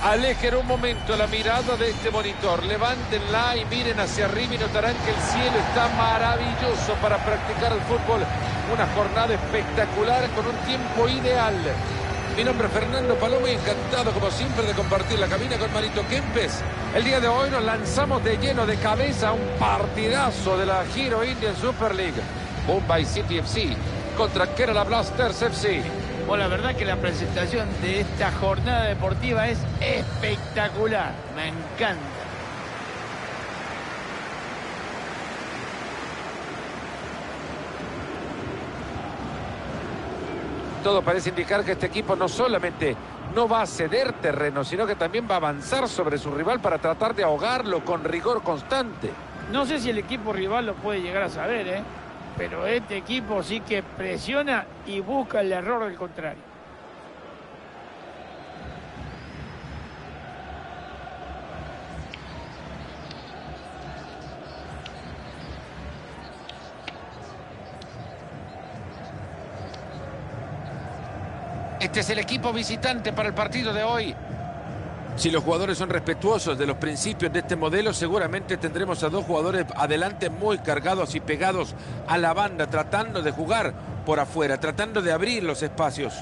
Alejen un momento la mirada de este monitor, levántenla y miren hacia arriba y notarán que el cielo está maravilloso para practicar el fútbol. Una jornada espectacular con un tiempo ideal. Mi nombre es Fernando Palomo y encantado como siempre de compartir la cabina con Marito Kempes. El día de hoy nos lanzamos de lleno de cabeza a un partidazo de la Hero Indian Super League. Mumbai City FC contra Kerala Blasters FC. Bueno, la verdad que la presentación de esta jornada deportiva es espectacular. Me encanta. Todo parece indicar que este equipo no solamente no va a ceder terreno, sino que también va a avanzar sobre su rival para tratar de ahogarlo con rigor constante. No sé si el equipo rival lo puede llegar a saber, pero este equipo sí que presiona y busca el error del contrario. Este es el equipo visitante para el partido de hoy. Si los jugadores son respetuosos de los principios de este modelo, seguramente tendremos a dos jugadores adelante muy cargados y pegados a la banda, tratando de jugar por afuera, tratando de abrir los espacios.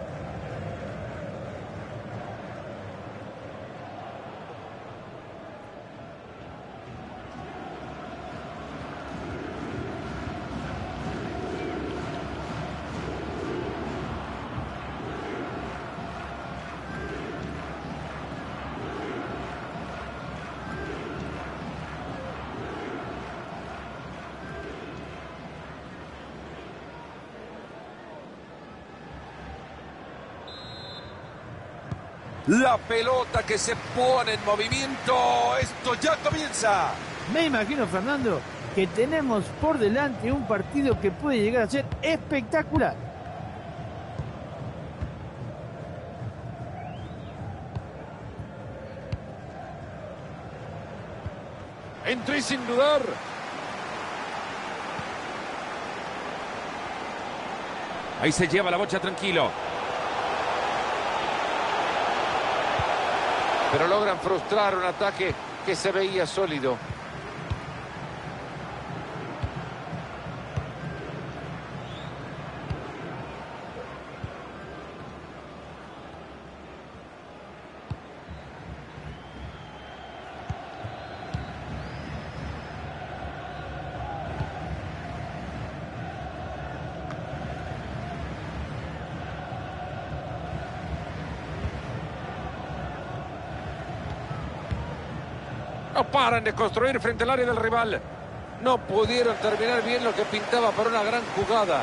La pelota que se pone en movimiento. Esto ya comienza. Me imagino, Fernando, que tenemos por delante un partido que puede llegar a ser espectacular. Entré sin dudar. Ahí se lleva la bocha tranquilo. Pero logran frustrar un ataque que se veía sólido. No paran de construir frente al área del rival. No pudieron terminar bien lo que pintaba para una gran jugada.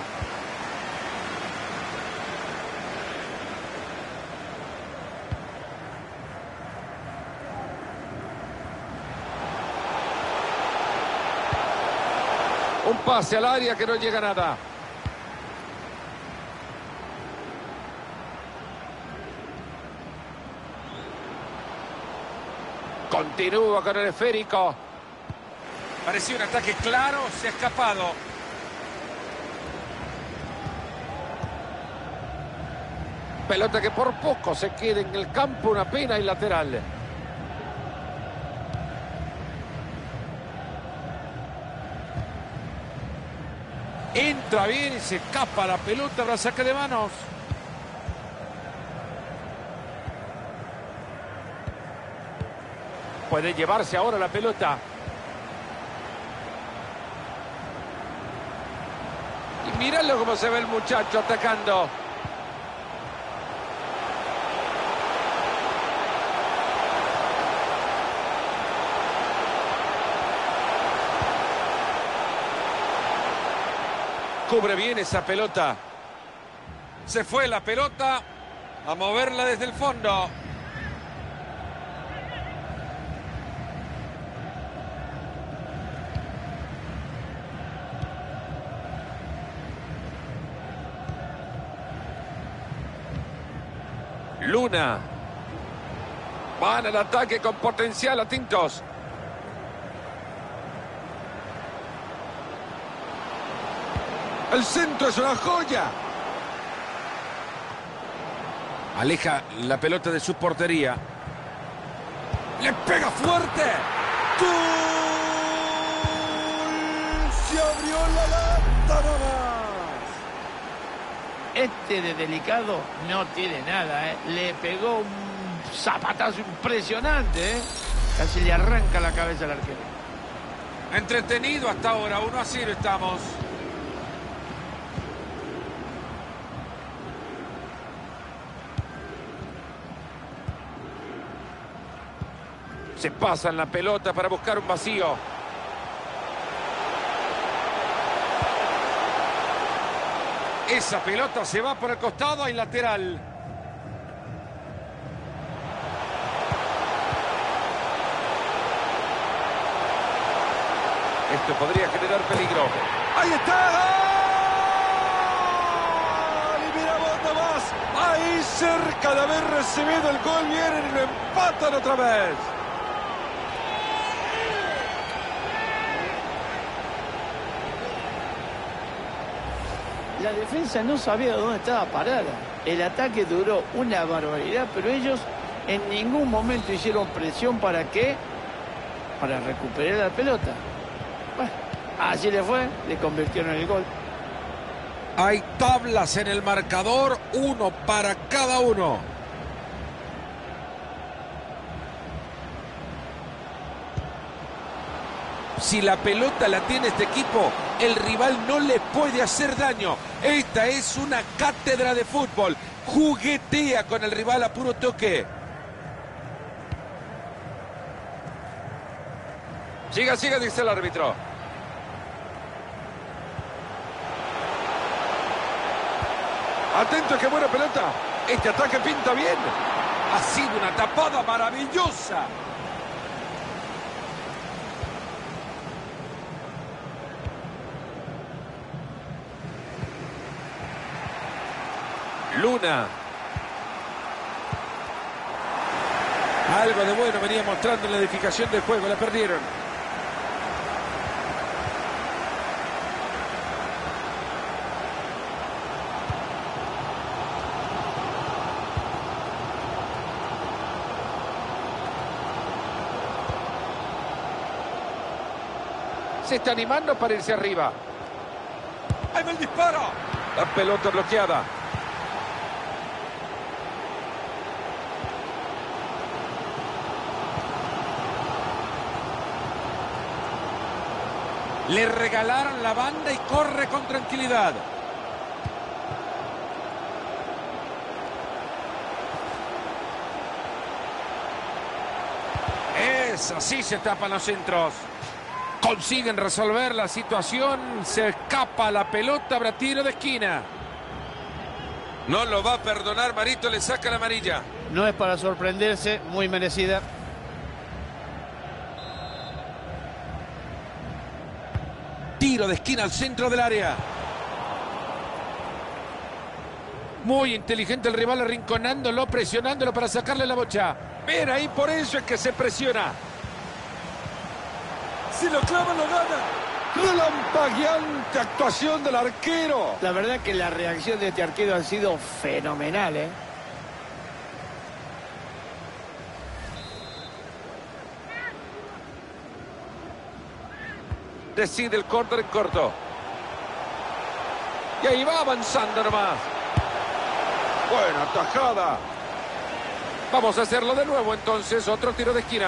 Un pase al área que no llega a nada. Continúa con el esférico. Parecía un ataque claro, se ha escapado. Pelota que por poco se queda en el campo, una pena y lateral. Entra bien y se escapa la pelota, para saque de manos. Puede llevarse ahora la pelota. Y míralo cómo se ve el muchacho atacando. Cubre bien esa pelota. Se fue la pelota a moverla desde el fondo. Luna. Van al ataque con potencial a Tintos. El centro es una joya. Aleja la pelota de su portería. Le pega fuerte. ¡Gol! Se abrió la lata nomás. Este de Delicado no tiene nada, ¿eh? Le pegó un zapatazo impresionante, ¿eh? Casi le arranca la cabeza al arquero. Entretenido hasta ahora, 1-0 estamos. Se pasan la pelota para buscar un vacío. Esa pelota se va por el costado y lateral. Esto podría generar peligro. ¡Ahí está! ¡Gol! Y mira vos nomás. Ahí cerca de haber recibido el gol. Vienen y lo empatan otra vez. La defensa no sabía dónde estaba parada. El ataque duró una barbaridad, pero ellos en ningún momento hicieron presión. ¿Para qué? Para recuperar la pelota. Bueno, así le fue, le convirtieron en el gol. Hay tablas en el marcador, uno para cada uno. Si la pelota la tiene este equipo, el rival no le puede hacer daño. Esta es una cátedra de fútbol. Juguetea con el rival a puro toque. Siga, siga, dice el árbitro. Atento, qué buena pelota. Este ataque pinta bien. Ha sido una tapada maravillosa. Luna. Algo de bueno venía mostrando en la edificación del juego. La perdieron. Se está animando para irse arriba. ¡Ahí va el disparo! La pelota bloqueada. Le regalaron la banda y corre con tranquilidad. Así se tapan los centros. Consiguen resolver la situación. Se escapa la pelota. Habrá tiro de esquina. No lo va a perdonar. Marito le saca la amarilla. No es para sorprenderse. Muy merecida. Tiro de esquina al centro del área. Muy inteligente el rival, arrinconándolo, presionándolo para sacarle la bocha. Ven ahí, por eso es que se presiona. Si lo clava, lo gana. Relampagueante actuación del arquero. La verdad que la reacción de este arquero ha sido fenomenal, ¿eh? Decide el córner en corto. Y ahí va avanzando nomás. Buena tajada. Vamos a hacerlo de nuevo entonces. Otro tiro de esquina.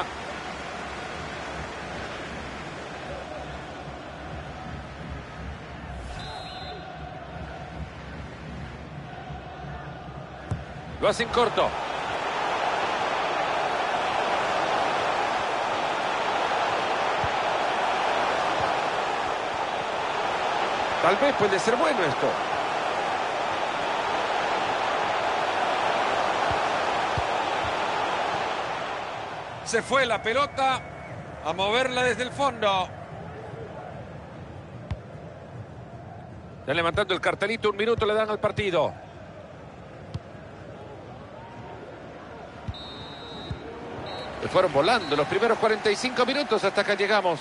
Lo hacen corto. Tal vez puede ser bueno esto. Se fue la pelota a moverla desde el fondo. Ya levantando el cartelito, 1 minuto le dan al partido. Se fueron volando los primeros 45 minutos hasta acá llegamos.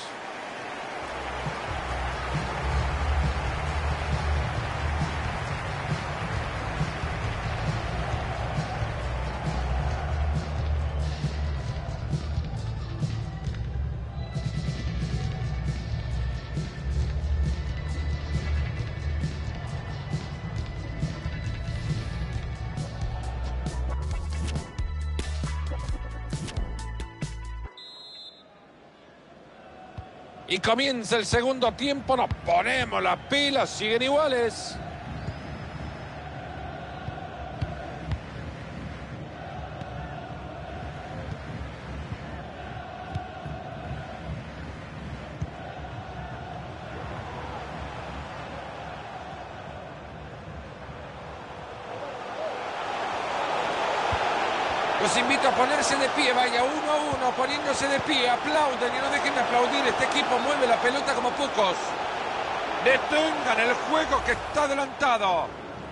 Y comienza el segundo tiempo, nos ponemos las pilas, siguen iguales. Los invito a ponerse de pie, vaya 1-1, poniéndose de pie, aplauden y no dejen de aplaudir. Este equipo mueve la pelota como pocos. Detengan el juego que está adelantado.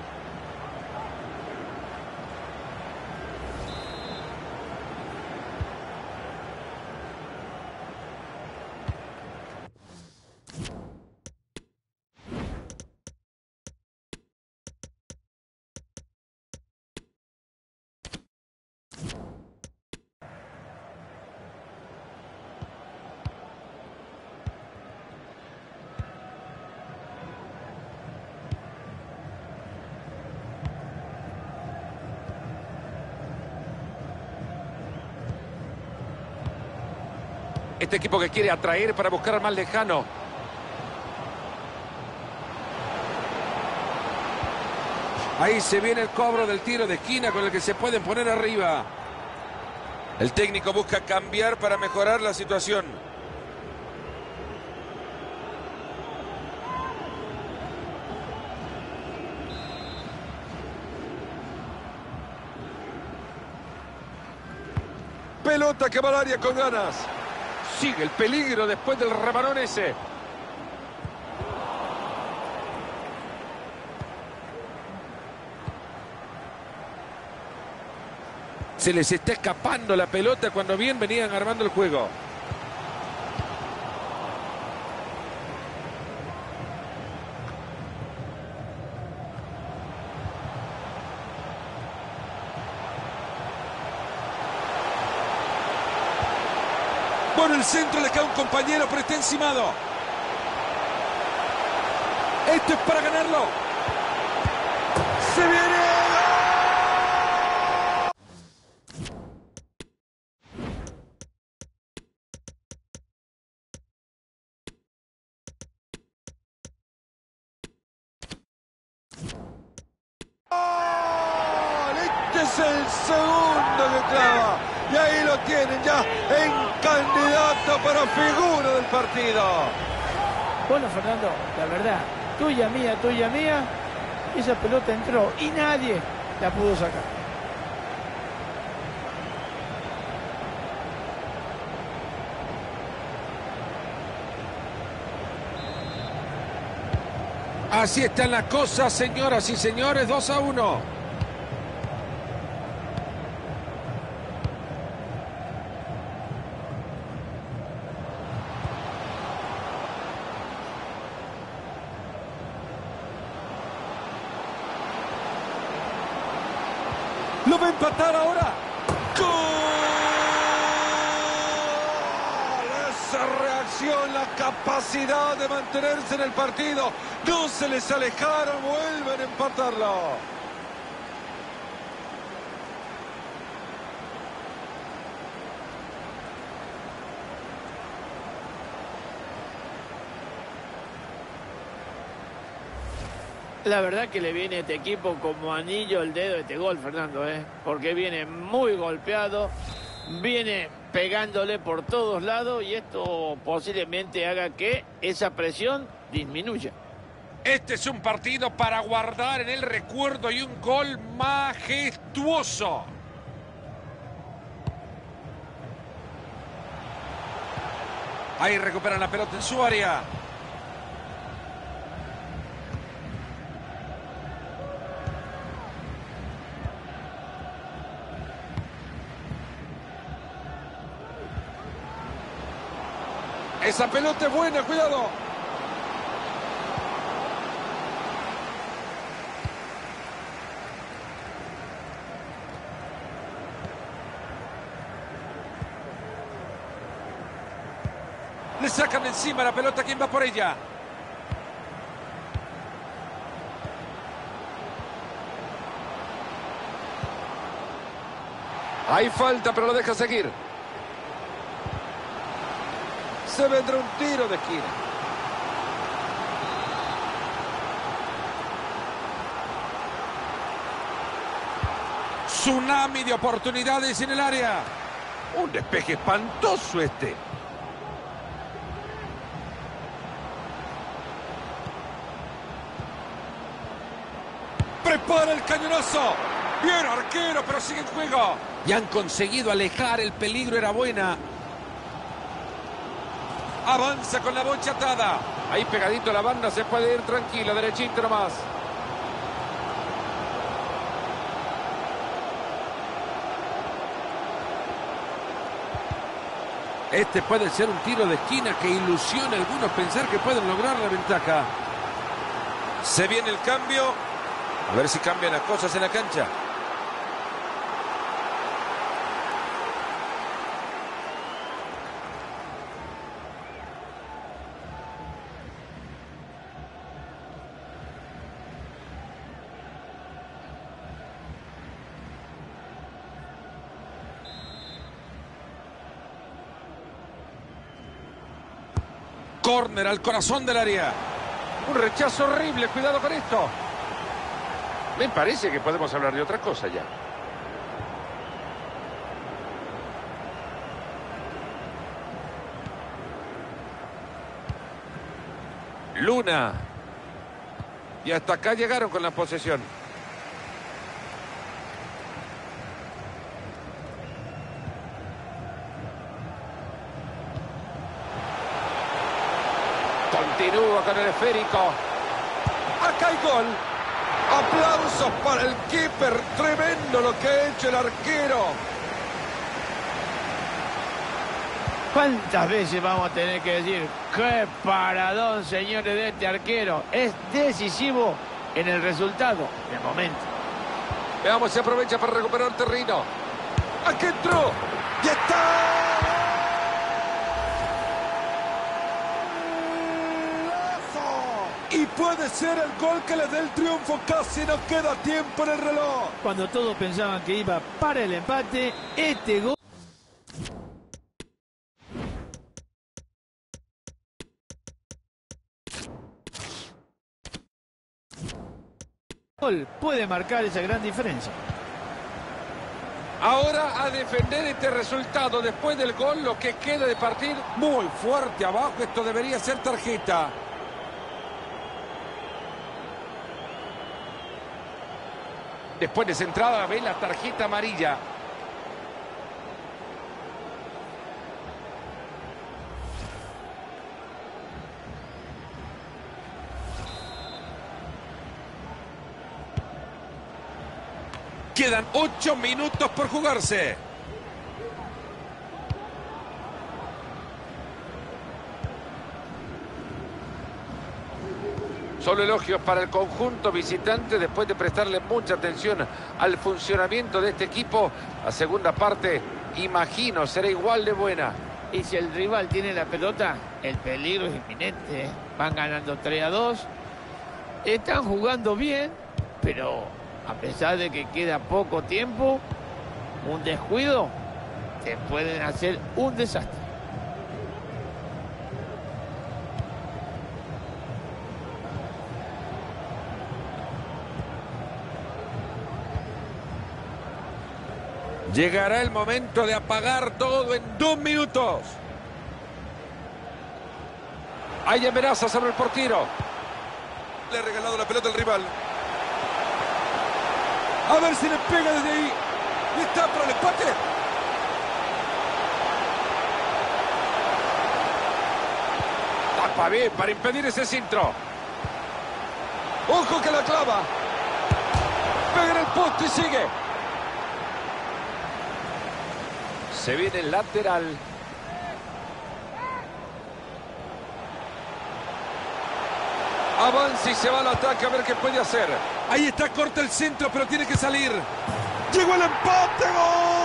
Este equipo que quiere atraer para buscar al más lejano. Ahí se viene el cobro del tiro de esquina con el que se pueden poner arriba. El técnico busca cambiar para mejorar la situación. Pelota que va al área con ganas. Sigue el peligro después del rebalón ese. Se les está escapando la pelota cuando bien venían armando el juego. Por el centro le cae un compañero, pero está encimado. Esto es para ganarlo. ¡Se viene! Este es el segundo que clava. Y ahí lo tienen ya en candidato para figura del partido. Bueno, Fernando, la verdad, tuya, mía, esa pelota entró y nadie la pudo sacar. Así están las cosas, señoras y señores, 2-1. Lo va a empatar ahora. ¡Gol! Esa reacción, la capacidad de mantenerse en el partido. No se les alejaron, vuelven a empatarlo. La verdad que le viene a este equipo como anillo al dedo este gol, Fernando, porque viene muy golpeado, viene pegándole por todos lados y esto posiblemente haga que esa presión disminuya. Este es un partido para guardar en el recuerdo y un gol majestuoso. Ahí recuperan la pelota en su área. Esa pelota es buena, cuidado. Le sacan de encima la pelota, ¿quién va por ella? Hay falta, pero lo deja seguir. Se vendrá un tiro de esquina. Tsunami de oportunidades en el área. Un despeje espantoso este. Prepara el cañonazo. Bien, arquero, pero sigue en juego. Y han conseguido alejar el peligro, era buena. Avanza con la bocha atada. Ahí pegadito a la banda se puede ir tranquilo, derechito nomás. Este puede ser un tiro de esquina que ilusiona a algunos pensar que pueden lograr la ventaja. Se viene el cambio. A ver si cambian las cosas en la cancha. Córner al corazón del área. Un rechazo horrible, cuidado con esto. Me parece que podemos hablar de otra cosa ya. Luna. Y hasta acá llegaron con la posesión. Continúa con el esférico. Acá hay gol. Aplausos para el keeper. Tremendo lo que ha hecho el arquero. ¿Cuántas veces vamos a tener que decir qué paradón, señores, de este arquero? Es decisivo en el resultado, en el momento. Veamos si aprovecha para recuperar terreno. Aquí entró. ¡Ya está! Y puede ser el gol que le dé el triunfo. Casi no queda tiempo en el reloj. Cuando todos pensaban que iba para el empate, este gol puede marcar esa gran diferencia. Ahora a defender este resultado después del gol. Lo que queda de partido muy fuerte abajo. Esto debería ser tarjeta. Después de centrada ve la tarjeta amarilla. Quedan 8 minutos por jugarse. Solo elogios para el conjunto visitante después de prestarle mucha atención al funcionamiento de este equipo. La segunda parte, imagino, será igual de buena. Y si el rival tiene la pelota, el peligro es inminente. Van ganando 3-2. Están jugando bien, pero a pesar de que queda poco tiempo, un descuido te pueden hacer un desastre. Llegará el momento de apagar todo en 2 minutos. Hay amenaza sobre el portero. Le ha regalado la pelota al rival. A ver si le pega desde ahí. Y está para el empate. Tapa bien para impedir ese centro. Ojo que la clava. Pega en el poste y sigue. Se viene el lateral. Avanza y se va al ataque a ver qué puede hacer. Ahí está, corta el centro, pero tiene que salir. ¡Llegó el empate! ¡Gol!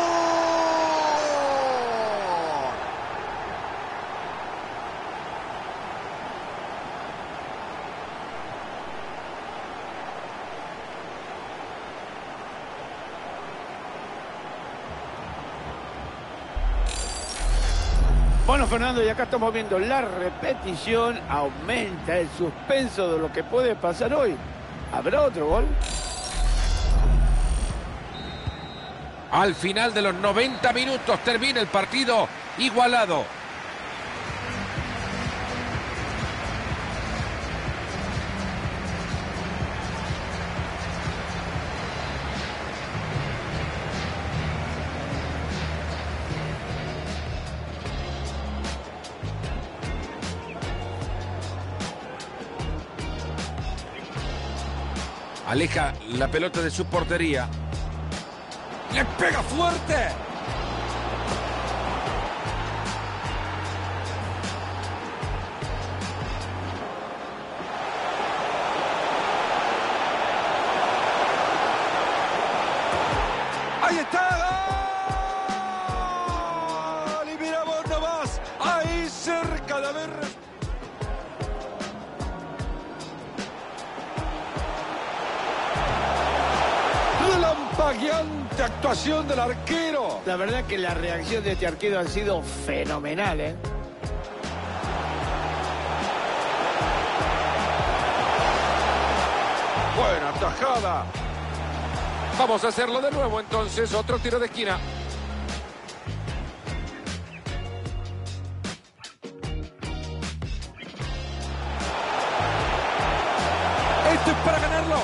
Bueno, Fernando, y acá estamos viendo la repetición. Aumenta el suspenso de lo que puede pasar hoy. ¿Habrá otro gol? Al final de los 90 minutos termina el partido igualado. Aleja la pelota de su portería. ¡Le pega fuerte! ¡Ahí está! ¡Gol! Y mira vos nomás, ahí cerca de haber... Relampagueante actuación del arquero. La verdad que la reacción de este arquero ha sido fenomenal, ¿eh? Buena tajada. Vamos a hacerlo de nuevo entonces. Otro tiro de esquina. Esto es para ganarlo.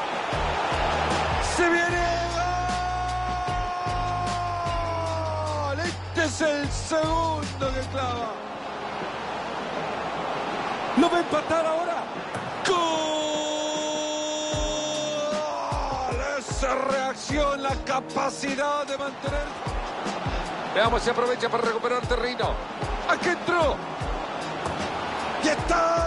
Se viene. ¡Gol! Este es el segundo que clava. ¿Lo va a empatar ahora? ¡Gol! Esa reacción, la capacidad de mantener. Veamos si aprovecha para recuperar terreno. ¡Aquí entró! ¡Y está!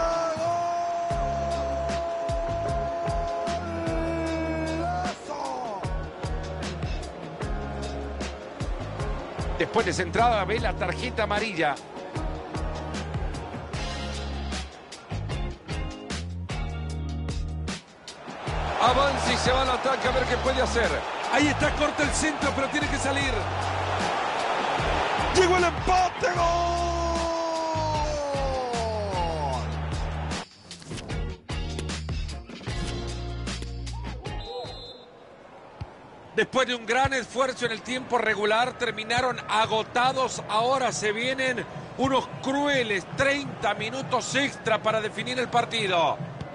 Después de centrada ve la tarjeta amarilla. Avanza y se va al ataque a ver qué puede hacer. Ahí está, corta el centro, pero tiene que salir. Llegó el empate, ¡gol! Después de un gran esfuerzo en el tiempo regular, terminaron agotados. Ahora se vienen unos crueles 30 minutos extra para definir el partido.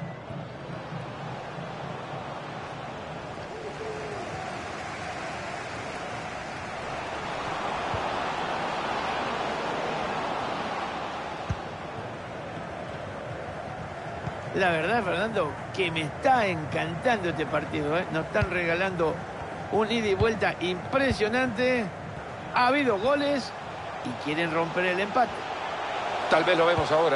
La verdad, Fernando, que me está encantando este partido, ¿eh? Nos están regalando un ida y vuelta impresionante. Ha habido goles y quieren romper el empate. Tal vez lo vemos ahora.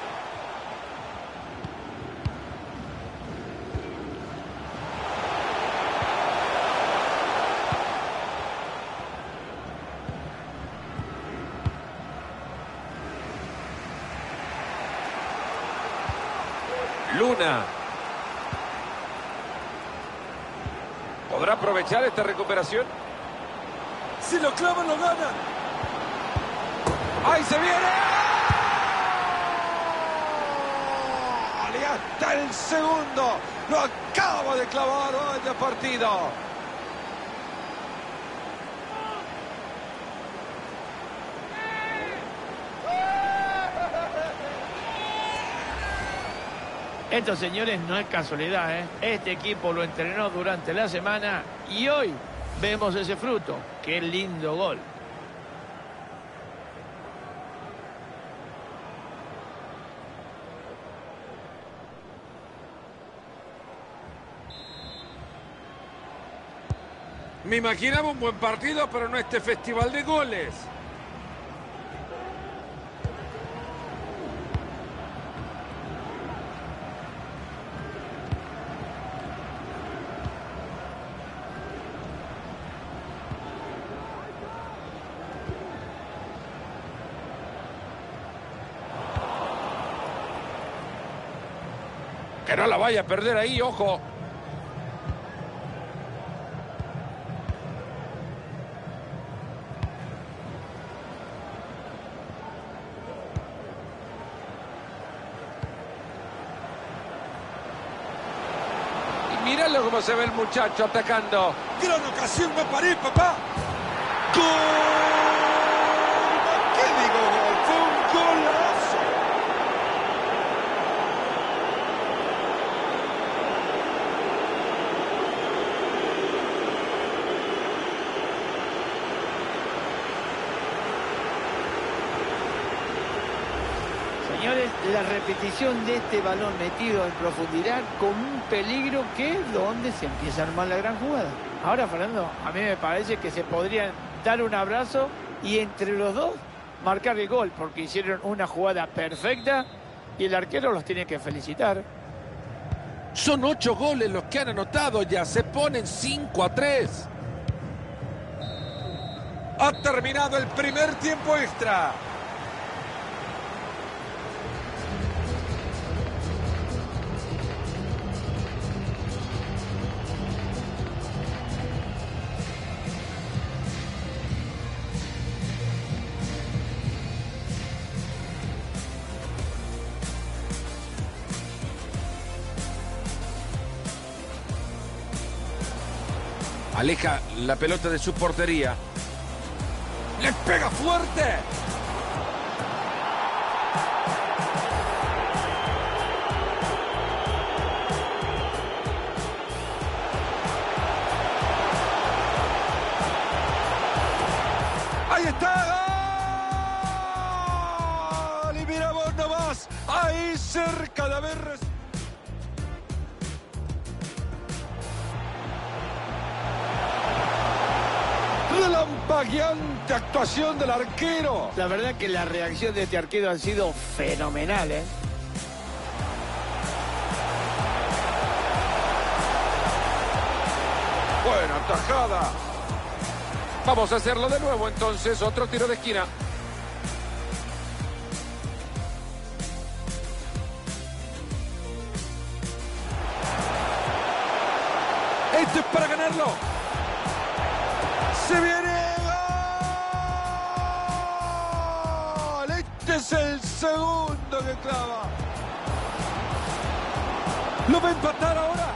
Luna. ¿Podrá aprovechar esta recuperación? Si lo clavan, lo ganan. ¡Ahí se viene! ¡Y hasta el segundo! Lo acaba de clavar este partido. Esto, señores, no es casualidad, ¿eh? Este equipo lo entrenó durante la semana y hoy vemos ese fruto. ¡Qué lindo gol! Me imaginaba un buen partido, pero no este festival de goles. Que no la vaya a perder ahí, ojo. míralo cómo se ve el muchacho atacando. Gran ocasión, me paré, papá. ¡Gol! ¿Qué digo gol? Fue un golazo. Señores, la repetición de este balón metido en profundidad con un peligro que es donde se empieza a armar la gran jugada. Ahora, Fernando, a mí me parece que se podrían dar un abrazo y entre los dos marcar el gol, porque hicieron una jugada perfecta y el arquero los tiene que felicitar. Son 8 goles los que han anotado ya. Se ponen 5-3. Ha terminado el primer tiempo extra. Aleja la pelota de su portería. ¡Le pega fuerte! ¡Ahí está! ¡Gol! Y mira vos nomás, ahí cerca de haber... Relampagueante actuación del arquero. La verdad que la reacción de este arquero ha sido fenomenal, ¿eh? Buena tajada. Vamos a hacerlo de nuevo entonces. Otro tiro de esquina. Esto es para ganarlo. ¡Se viene! ¡Gol! Este es el segundo que clava. ¿Lo va a empatar ahora?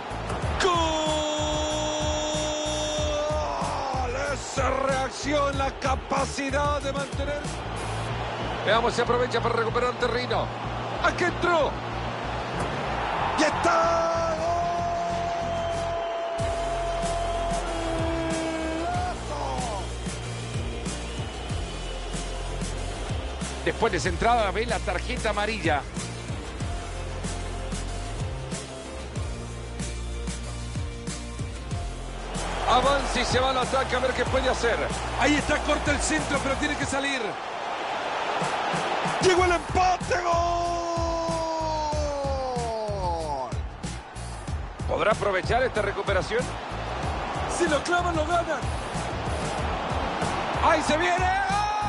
¡Gol! Esa reacción, la capacidad de mantener. Veamos si aprovecha para recuperar terreno. ¡Aquí entró! ¡Ya está! Después de esa entrada ve la tarjeta amarilla. Avanza y se va al ataque a ver qué puede hacer. Ahí está, corta el centro, pero tiene que salir. Llegó el empate, gol. ¿Podrá aprovechar esta recuperación? Si lo clavan, lo ganan. ¡Ahí se viene!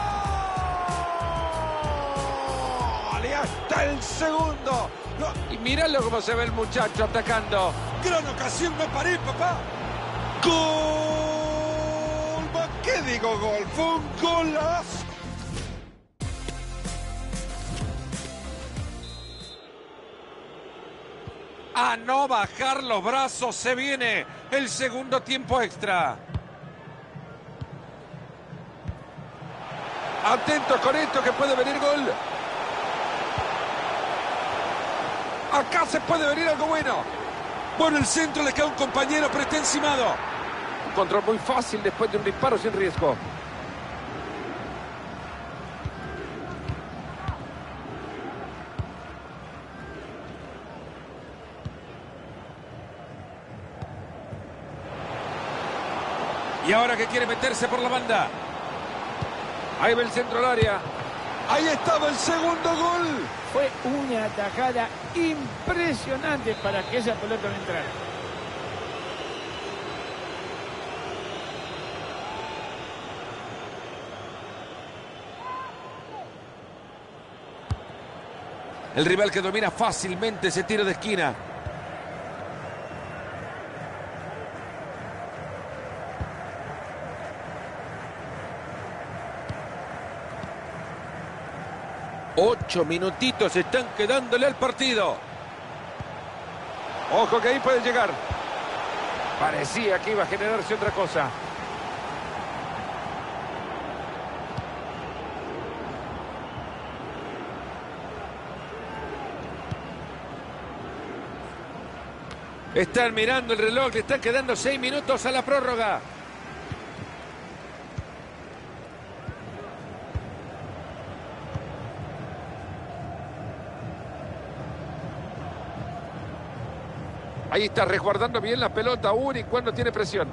¡Gol! Y hasta el segundo. Y míralo cómo se ve el muchacho atacando. Gran ocasión, me paré, papá. ¡Gol! ¿Qué digo gol? Fue un golazo. A no bajar los brazos, se viene el segundo tiempo extra. Atentos con esto que puede venir gol. Acá se puede venir algo bueno. Bueno, el centro le cae a un compañero, pero está encimado. Un control muy fácil después de un disparo sin riesgo. Y ahora que quiere meterse por la banda. Ahí ve el centro al área. Ahí estaba el segundo gol. Fue una atajada impresionante para que esa pelota no entrara. El rival que domina fácilmente ese tiro de esquina. Ocho minutitos están quedándole al partido. Ojo que ahí puede llegar. Parecía que iba a generarse otra cosa. Están mirando el reloj, le están quedando 6 minutos a la prórroga. Ahí está resguardando bien la pelota Uri cuando tiene presión.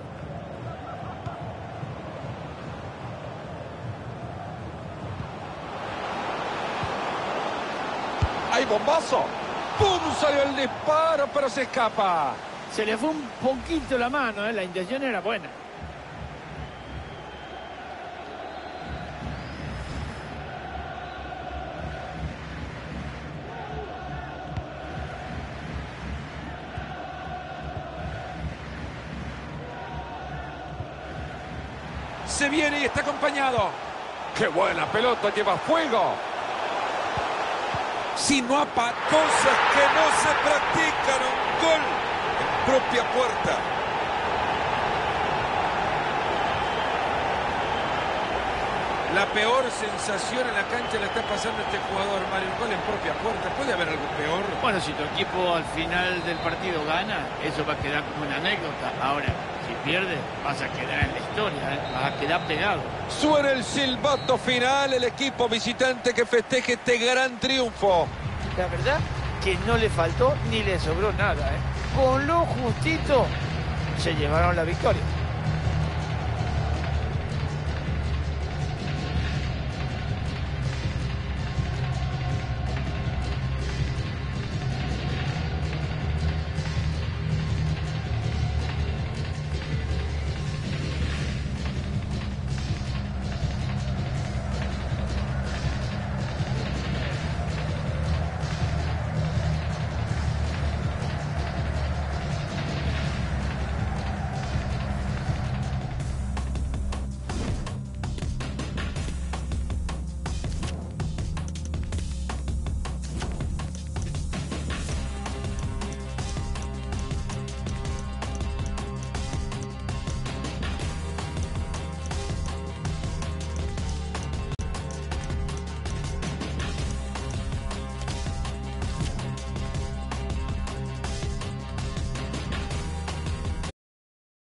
¡Hay bombazo! ¡Pum! Salió el disparo, pero se escapa. Se le fue un poquito la mano, ¿eh? La intención era buena. Se viene y está acompañado. ¡Qué buena pelota! ¡Lleva fuego! Sinuapa, cosas que no se practican. Un gol en propia puerta. La peor sensación en la cancha la está pasando este jugador, Mario. Un gol en propia puerta. ¿Puede haber algo peor? Bueno, si tu equipo al final del partido gana, eso va a quedar como una anécdota. Ahora, si pierdes, vas a quedar en la historia, ¿eh? Vas a quedar pegado. Suena el silbato final, el equipo visitante que festeje este gran triunfo. La verdad que no le faltó ni le sobró nada, ¿eh? Con lo justito se llevaron la victoria.